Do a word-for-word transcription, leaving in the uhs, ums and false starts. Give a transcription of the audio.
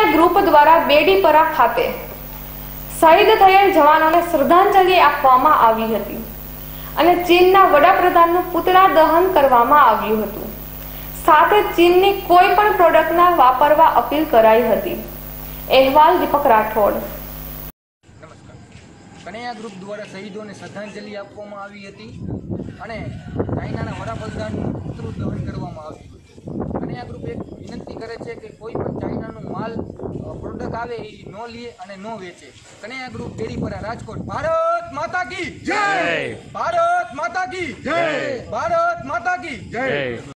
Kanaiya group દ્વારા બેડીપરા ખાતે શહીદ થયેલ જવાનોને શ્રદ્ધાંજલિ આપવામાં આવી હતી અને ચીનના વડાપ્રધાનનું પુતળા દહન કરવામાં આવ્યું હતું। સાથે ચીનની કોઈ પણ પ્રોડક્ટના વાપરવા અપીલ કરાઈ હતી। અહેવાલ દીપક રાઠોડ। કનૈયા ગ્રુપ દ્વારા શહીદોને શ્રદ્ધાંજલિ આપવામાં આવી હતી અને ચાઇનાના વડાપ્રધાનનું પુતળું દહન કરવામાં આવ્યું હતું। કનૈયા ગ્રુપ એક વિનંતી કરે છે કે કોઈ પણ ચાઇનાનું માલ પ્રોડક્ટ આવે એ ન લે અને ન વેચે। કનૈયા ગ્રુપ બેડીપરા રાજકોટ। ભારત માતા કી જય, ભારત માતા કી જય, ભારત માતા કી જય।